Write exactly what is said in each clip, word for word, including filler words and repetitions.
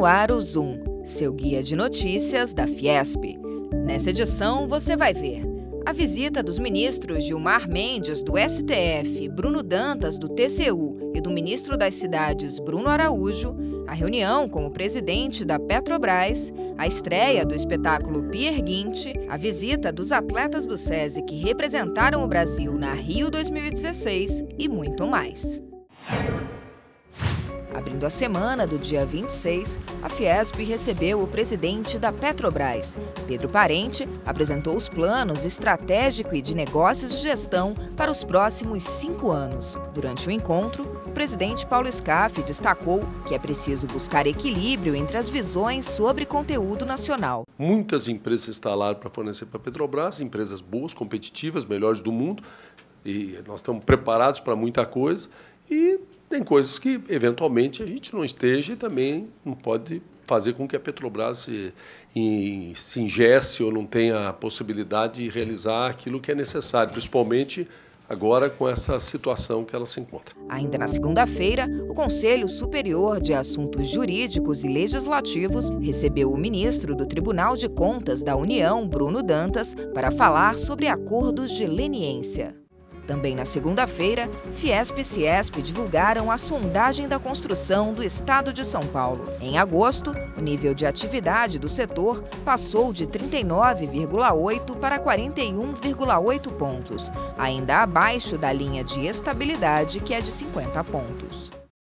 no ar o Zoom, seu guia de notícias da Fiesp. Nessa edição você vai ver a visita dos ministros Gilmar Mendes, do S T F, Bruno Dantas, do T C U e do ministro das Cidades, Bruno Araújo, a reunião com o presidente da Petrobras, a estreia do espetáculo Pier Gynt, a visita dos atletas do SESI que representaram o Brasil na Rio dois mil e dezesseis e muito mais. Abrindo a semana do dia vinte e seis, a Fiesp recebeu o presidente da Petrobras. Pedro Parente apresentou os planos estratégico e de negócios de gestão para os próximos cinco anos. Durante o encontro, o presidente Paulo Scaff destacou que é preciso buscar equilíbrio entre as visões sobre conteúdo nacional. Muitas empresas instalaram para fornecer para a Petrobras, empresas boas, competitivas, melhores do mundo, e nós estamos preparados para muita coisa. E tem coisas que, eventualmente, a gente não esteja e também não pode fazer com que a Petrobras se, em, se ingesse ou não tenha a possibilidade de realizar aquilo que é necessário, principalmente agora com essa situação que ela se encontra. Ainda na segunda-feira, o Conselho Superior de Assuntos Jurídicos e Legislativos recebeu o ministro do Tribunal de Contas da União, Bruno Dantas, para falar sobre acordos de leniência. Também na segunda-feira, Fiesp e Ciesp divulgaram a sondagem da construção do estado de São Paulo. Em agosto, o nível de atividade do setor passou de trinta e nove vírgula oito para quarenta e um vírgula oito pontos, ainda abaixo da linha de estabilidade, que é de cinquenta pontos.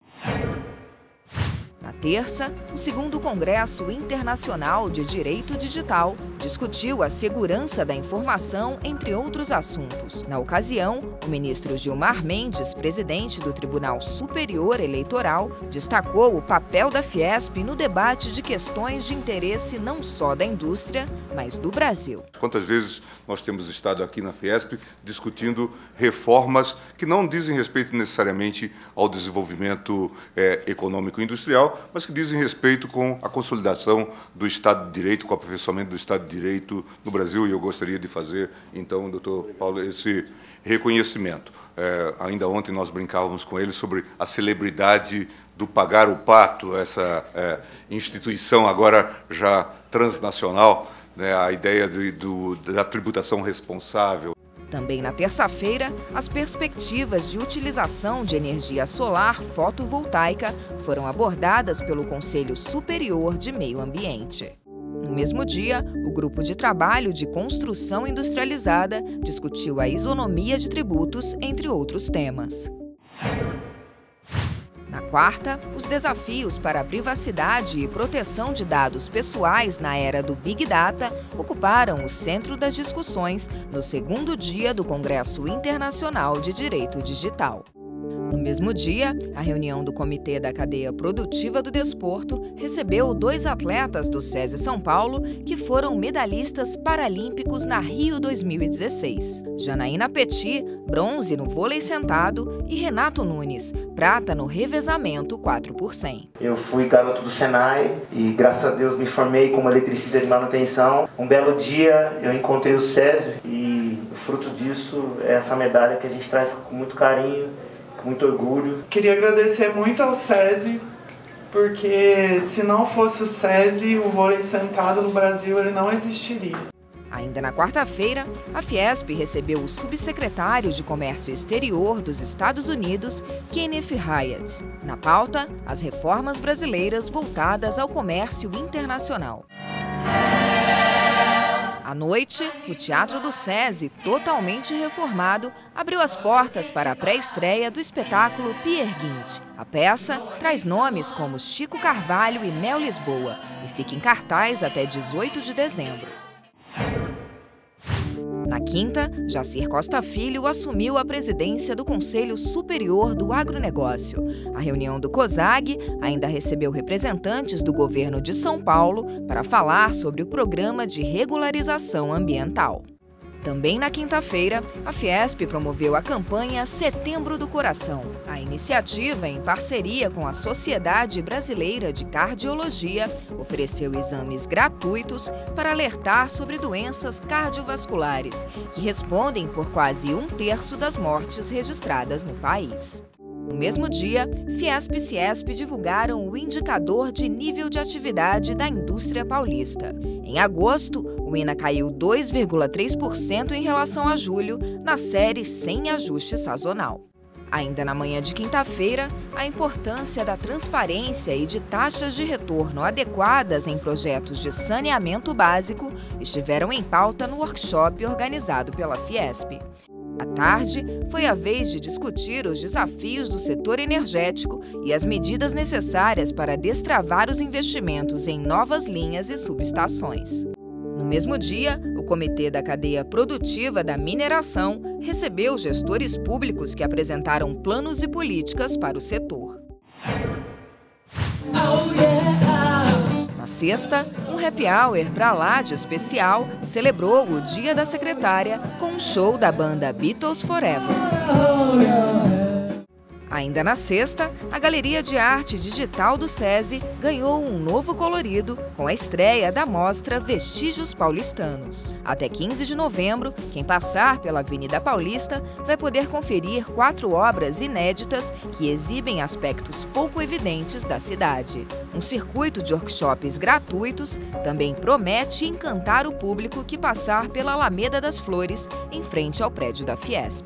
Na terça, o segundo Congresso Internacional de Direito Digital discutiu a segurança da informação, entre outros assuntos. Na ocasião, o ministro Gilmar Mendes, presidente do Tribunal Superior Eleitoral, destacou o papel da Fiesp no debate de questões de interesse não só da indústria, mas do Brasil. Quantas vezes nós temos estado aqui na Fiesp discutindo reformas que não dizem respeito necessariamente ao desenvolvimento é, econômico e industrial, mas que dizem respeito com a consolidação do Estado de Direito, com o aperfeiçoamento do Estado de Direito no Brasil, e eu gostaria de fazer, então, doutor Paulo, esse reconhecimento. É, ainda ontem nós brincávamos com ele sobre a celebridade do pagar o pato, essa é, instituição agora já transnacional, né, a ideia de, do, da tributação responsável. Também na terça-feira, as perspectivas de utilização de energia solar fotovoltaica foram abordadas pelo Conselho Superior de Meio Ambiente. No mesmo dia, o Grupo de Trabalho de Construção Industrializada discutiu a isonomia de tributos, entre outros temas. Na quarta, os desafios para a privacidade e proteção de dados pessoais na era do Big Data ocuparam o centro das discussões no segundo dia do Congresso Internacional de Direito Digital. No mesmo dia, a reunião do Comitê da Cadeia Produtiva do Desporto recebeu dois atletas do SESI São Paulo que foram medalhistas paralímpicos na Rio dois mil e dezesseis. Janaína Petit, bronze no vôlei sentado, e Renato Nunes, prata no revezamento quatro por cem. Eu fui garoto do Senai e, graças a Deus, me formei como eletricista de manutenção. Um belo dia eu encontrei o SESI e o fruto disso é essa medalha que a gente traz com muito carinho, muito orgulho. Queria agradecer muito ao SESI, porque se não fosse o SESI, o vôlei sentado no Brasil ele não existiria. Ainda na quarta-feira, a Fiesp recebeu o subsecretário de Comércio Exterior dos Estados Unidos, Kenneth Hyatt. Na pauta, as reformas brasileiras voltadas ao comércio internacional. À noite, o Teatro do SESI, totalmente reformado, abriu as portas para a pré-estreia do espetáculo Pier Gynt. A peça traz nomes como Chico Carvalho e Mel Lisboa e fica em cartaz até dezoito de dezembro. Na quinta, Jacir Costa Filho assumiu a presidência do Conselho Superior do Agronegócio. A reunião do COSAG ainda recebeu representantes do governo de São Paulo para falar sobre o programa de regularização ambiental. Também na quinta-feira, a Fiesp promoveu a campanha Setembro do Coração. A iniciativa, em parceria com a Sociedade Brasileira de Cardiologia, ofereceu exames gratuitos para alertar sobre doenças cardiovasculares, que respondem por quase um terço das mortes registradas no país. No mesmo dia, Fiesp e Ciesp divulgaram o indicador de nível de atividade da indústria paulista. Em agosto, o I N A caiu dois vírgula três por cento em relação a julho, na série sem ajuste sazonal. Ainda na manhã de quinta-feira, a importância da transparência e de taxas de retorno adequadas em projetos de saneamento básico estiveram em pauta no workshop organizado pela Fiesp. À tarde, foi a vez de discutir os desafios do setor energético e as medidas necessárias para destravar os investimentos em novas linhas e subestações. No mesmo dia, o Comitê da Cadeia Produtiva da Mineração recebeu gestores públicos que apresentaram planos e políticas para o setor. Na sexta, um happy hour pra lá de especial celebrou o Dia da Secretária com um show da banda Beatles Forever. Ainda na sexta, a Galeria de Arte Digital do SESI ganhou um novo colorido com a estreia da mostra Vestígios Paulistanos. Até quinze de novembro, quem passar pela Avenida Paulista vai poder conferir quatro obras inéditas que exibem aspectos pouco evidentes da cidade. Um circuito de workshops gratuitos também promete encantar o público que passar pela Alameda das Flores, em frente ao prédio da Fiesp.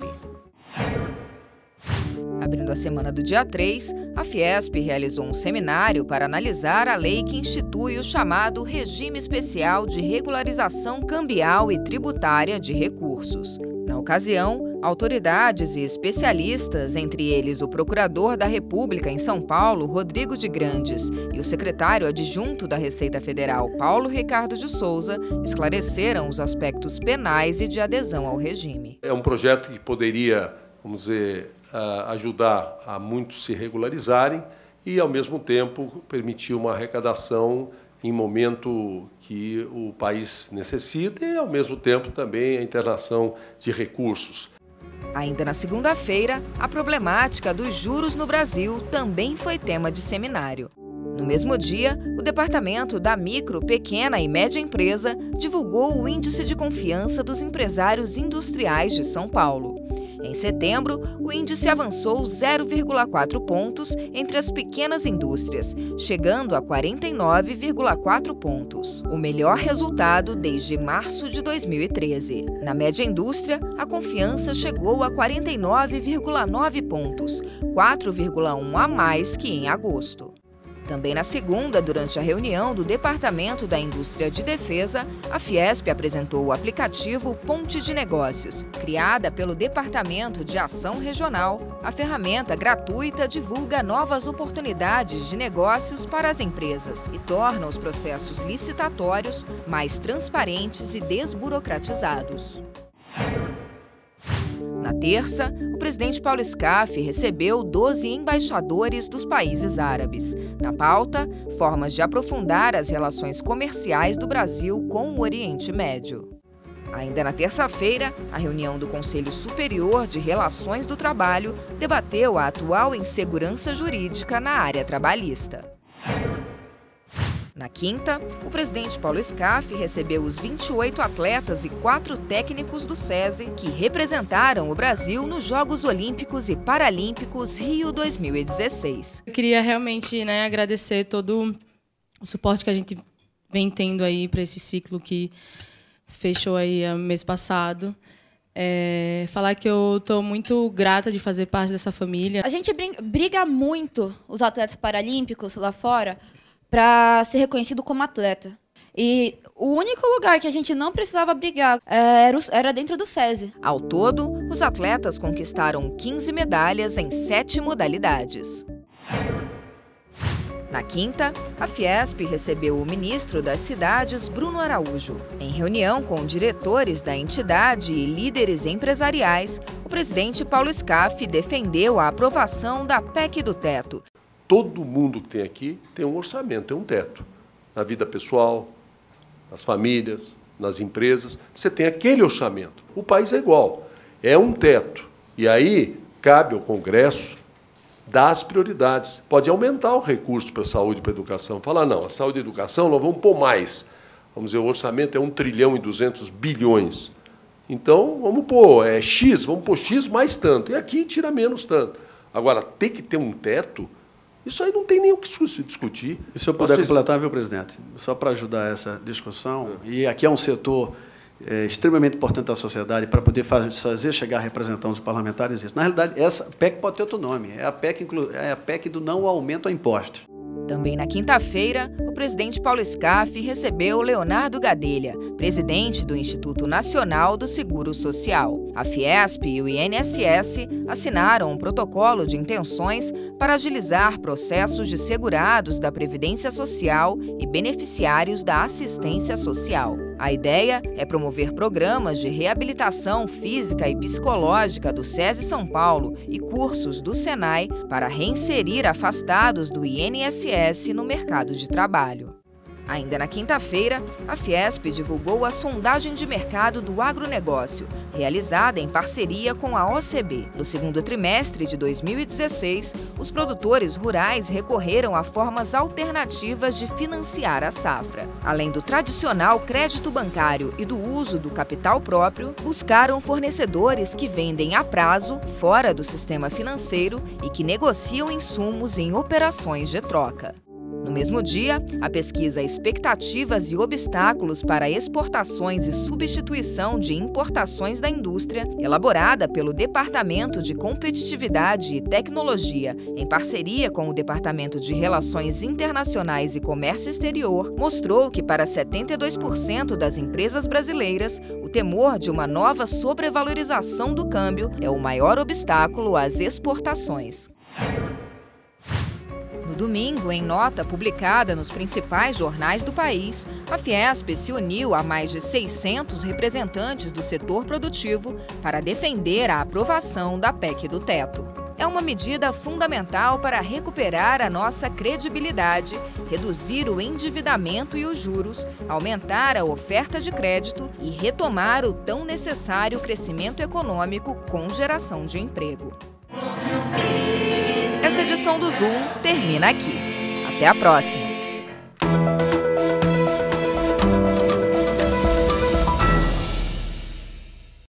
Abrindo a semana do dia três, a Fiesp realizou um seminário para analisar a lei que institui o chamado Regime Especial de Regularização Cambial e Tributária de Recursos. Na ocasião, autoridades e especialistas, entre eles o Procurador da República em São Paulo, Rodrigo de Grandes, e o secretário adjunto da Receita Federal, Paulo Ricardo de Souza, esclareceram os aspectos penais e de adesão ao regime. É um projeto que poderia, vamos dizer, ajudar a muitos se regularizarem e, ao mesmo tempo, permitir uma arrecadação em momento que o país necessita e, ao mesmo tempo, também a internação de recursos. Ainda na segunda-feira, a problemática dos juros no Brasil também foi tema de seminário. No mesmo dia, o Departamento da Micro, Pequena e Média Empresa divulgou o Índice de Confiança dos Empresários Industriais de São Paulo. Em setembro, o índice avançou zero vírgula quatro pontos entre as pequenas indústrias, chegando a quarenta e nove vírgula quatro pontos, o melhor resultado desde março de dois mil e treze. Na média indústria, a confiança chegou a quarenta e nove vírgula nove pontos, quatro vírgula um a mais que em agosto. Também na segunda, durante a reunião do Departamento da Indústria de Defesa, a Fiesp apresentou o aplicativo Ponte de Negócios. Criada pelo Departamento de Ação Regional, a ferramenta gratuita divulga novas oportunidades de negócios para as empresas e torna os processos licitatórios mais transparentes e desburocratizados. Na terça, o presidente Paulo Scaff recebeu doze embaixadores dos países árabes. Na pauta, formas de aprofundar as relações comerciais do Brasil com o Oriente Médio. Ainda na terça-feira, a reunião do Conselho Superior de Relações do Trabalho debateu a atual insegurança jurídica na área trabalhista. Na quinta, o presidente Paulo Scaff recebeu os vinte e oito atletas e quatro técnicos do SESI que representaram o Brasil nos Jogos Olímpicos e Paralímpicos Rio dois mil e dezesseis. Eu queria realmente, né, agradecer todo o suporte que a gente vem tendo aí para esse ciclo que fechou aí mês passado. É, falar que eu estou muito grata de fazer parte dessa família. A gente briga muito, os atletas paralímpicos lá fora, para ser reconhecido como atleta. E o único lugar que a gente não precisava brigar era, era dentro do SESI. Ao todo, os atletas conquistaram quinze medalhas em sete modalidades. Na quinta, a Fiesp recebeu o ministro das Cidades, Bruno Araújo. Em reunião com diretores da entidade e líderes empresariais, o presidente Paulo Scaff defendeu a aprovação da P E C do Teto. Todo mundo que tem aqui tem um orçamento, tem um teto. Na vida pessoal, nas famílias, nas empresas, você tem aquele orçamento. O país é igual, é um teto. E aí cabe ao Congresso dar as prioridades. Pode aumentar o recurso para a saúde e para a educação. Falar, não, a saúde e a educação nós vamos pôr mais. Vamos dizer, o orçamento é um trilhão e duzentos bilhões. Então, vamos pôr é, X, vamos pôr X mais tanto. E aqui tira menos tanto. Agora, ter que ter um teto, isso aí não tem nem o que se discutir. E se eu puder completar, viu, presidente? Só para ajudar essa discussão, é. e aqui é um setor é, extremamente importante da sociedade para poder fazer chegar a representação dos parlamentares isso. Na realidade, essa P E C pode ter outro nome, é a P E C, inclu... é a P E C do não aumento a impostos. Também na quinta-feira, o presidente Paulo Scaff recebeu Leonardo Gadelha, presidente do Instituto Nacional do Seguro Social. A Fiesp e o I N S S assinaram um protocolo de intenções para agilizar processos de segurados da Previdência Social e beneficiários da assistência social. A ideia é promover programas de reabilitação física e psicológica do SESI São Paulo e cursos do Senai para reinserir afastados do I N S S no mercado de trabalho. Ainda na quinta-feira, a Fiesp divulgou a sondagem de mercado do agronegócio, realizada em parceria com a O C B. No segundo trimestre de dois mil e dezesseis, os produtores rurais recorreram a formas alternativas de financiar a safra. Além do tradicional crédito bancário e do uso do capital próprio, buscaram fornecedores que vendem a prazo, fora do sistema financeiro e que negociam insumos em operações de troca. No mesmo dia, a pesquisa Expectativas e Obstáculos para Exportações e Substituição de Importações da Indústria, elaborada pelo Departamento de Competitividade e Tecnologia, em parceria com o Departamento de Relações Internacionais e Comércio Exterior, mostrou que para setenta e dois por cento das empresas brasileiras, o temor de uma nova sobrevalorização do câmbio é o maior obstáculo às exportações. No domingo, em nota publicada nos principais jornais do país, a Fiesp se uniu a mais de seiscentos representantes do setor produtivo para defender a aprovação da P E C do teto. É uma medida fundamental para recuperar a nossa credibilidade, reduzir o endividamento e os juros, aumentar a oferta de crédito e retomar o tão necessário crescimento econômico com geração de emprego. Essa edição do Zoom termina aqui. Até a próxima!